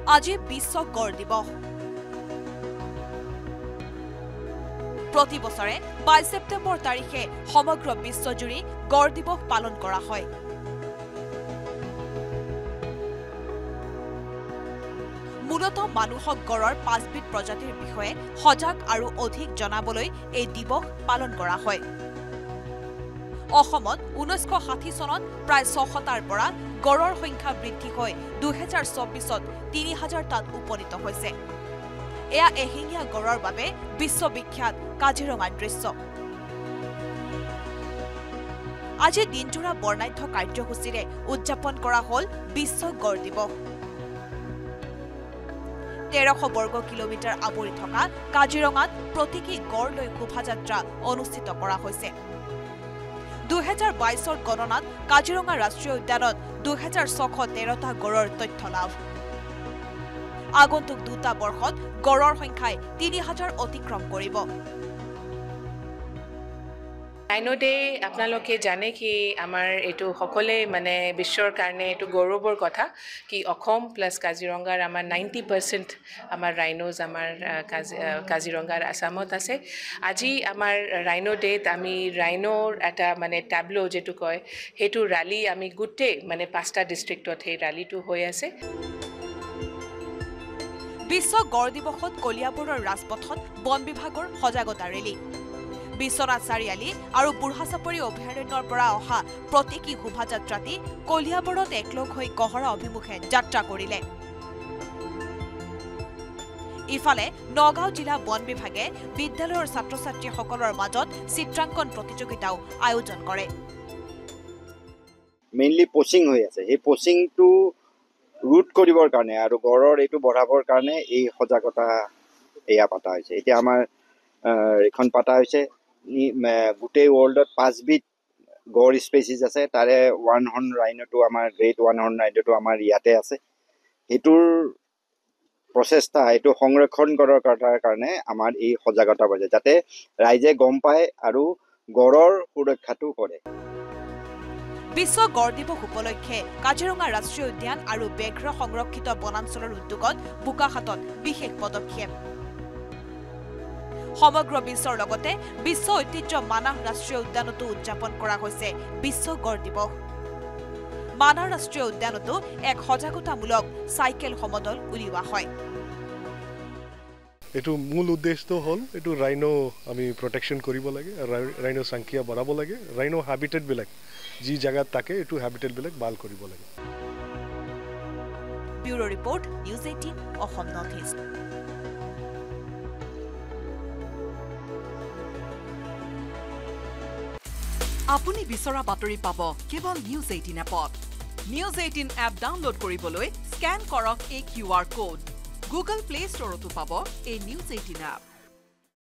আজি বিশ্ব গড় দিৱস। প্ৰতি বছৰে 22 ছেপ্টেম্বৰ তাৰিখে সমগ্ৰ বিশ্বজুৰি গড় দিৱস পালন কৰা হয়। মূলতঃ মানুহক গড়ৰ 5বিধ প্ৰজাতিৰ বিষয়ে সজাগ আৰু অধিক জনাবলৈ এই দিৱস পালন কৰা হয়। অসমত 1960 চনত প্ৰায় 600টাৰ পৰা গড়ৰ সংখ্যা বৃদ্ধি হৈ 2024ত 3000টাত উপনীত হৈছে। এয়া এশিঙীয়া গড়ৰ বাবে বিশ্ববিখ্যাত কাজিৰঙাৰ দৃশ্য। আজি দিনজোৰা বৰ্ণাঢ্য কাৰ্যসূচীৰে উদযাপন কৰা হ'ল বিশ্ব গড় দিৱস। 1300 বৰ্গ কিলোমিটাৰ আৱৰি থকা কাজিৰঙাত প্ৰতীকী গড় লৈ শোভাযাত্ৰা অনুষ্ঠিত কৰা হৈছে। 2022ৰ গণনাত কাজিৰঙা ৰাষ্ট্ৰীয় উদ্যানত 2613টা গড়ৰ তথ্য লাভ। আগন্তুক 2টা বৰ্ষত গড়ৰ সংখ্যাই 3000 অতিক্ৰম কৰিব। Rhino Day আপোনালোকে জানে কি আমাৰ এটো সকলে মানে বিশ্বৰ কাৰণে এটো গৌৰৱৰ কথা কি অসম প্লাস কাজিৰঙাৰ আমাৰ 90% আমাৰ ৰাইনোজ আমাৰ কাজিৰঙাৰ আসামত আছে। আজি আমাৰ Rhino Day আমি ৰাইনোৰ এটা মানে ট্যাবলো যেটো কয় হেতু ৰ্যালি আমি গুটে মানে 5টা ডিস্ট্ৰিক্টত হে ৰ্যালিটো হৈ আছে। বিশ্ব গড় দিৱসত কলিয়াবৰৰ ৰাজপথত বন বিভাগৰ সজাগতা ৰেলী। বিশ্বনাথ চাৰিআলি আৰু বুঢ়াচাপৰি অভয়াৰণ্যৰ পৰা অহা প্ৰতীকী শোভাযাত্ৰাটি কলিয়াবৰত একলগ হৈ গহৰা অভিমুখে যাত্ৰা কৰিলে। ইফালে নগাঁও জিলা বন বিভাগে বিদ্যালয়ৰ ছাত্ৰ-ছাত্ৰীসকলৰ মাজত চিত্ৰাংকন প্ৰতিযোগিতাও আয়োজন কৰে। মেইনলি পোচিং হৈ আছে, এই পোচিংটো ৰুট কৰিবৰ কাৰণে আৰু গড়ৰ এইটো বঢ়াবৰ কাৰণে এই সজাগতা এয়া পাতা হৈছে। এতিয়া আমাৰ এখন পাতা হৈছে গোটেই ৱৰ্ল্ডত 5বিধ গড় স্পেচিছ আছে, তাৰে 1 হৰ্ন ৰাইনোটো আমাৰ গ্ৰেট 1 হৰ্ন ৰাইনোটো আমাৰ ইয়াতে আছে। এইটোৰ প্ৰচেষ্টা এইটো সংৰক্ষণ কৰাৰ কাৰণে আমাৰ এই সজাগতা বাঢ়ে যাতে ৰাইজে গম পায় আৰু গড়ৰ সুৰক্ষাটো কৰে। বিশ্ব গড় দিৱস উপলক্ষে কাজিৰঙা ৰাষ্ট্ৰীয় উদ্যান আৰু বেঘ্ৰ সংৰক্ষিত বনাঞ্চলৰ উদ্যোগত বোকাখাতত বিশেষ পদক্ষেপ। সমগ্ৰ বিশ্বৰ লগতে বিশ্ব ঐতিহ্য মানাহ ৰাষ্ট্ৰীয় উদ্যানতো উদযাপন কৰা হৈছে বিশ্ব গড় দিৱস। মানাহ ৰাষ্ট্ৰীয় উদ্যানতো এক সজাগতামূলক চাইকেল সমদল উলিওৱা হয়। এটো মূল উদ্দেশ্যটো হল এটো ৰাইনো আমি প্ৰটেকশ্যন কৰিব লাগে, ৰাইনো সংখ্যা বঢ়াব লাগে, ৰাইনো হ্যাবিটেট বিলাক যি জায়গাত থাকে এটো হ্যাবিটেট বিলাক ভাল কৰিব লাগে। Bureau report news 18 Assam north east. আপুনি বিচৰা বাতৰি পাব কেৱল নিউজ 18 এপত। নিউজ 18 এপ ডাউনলোড কৰিবলৈ স্ক্যান কৰক এই QR কোড। গুগল প্লে ষ্টৰতো পাব এই নিউজ 18 এপ।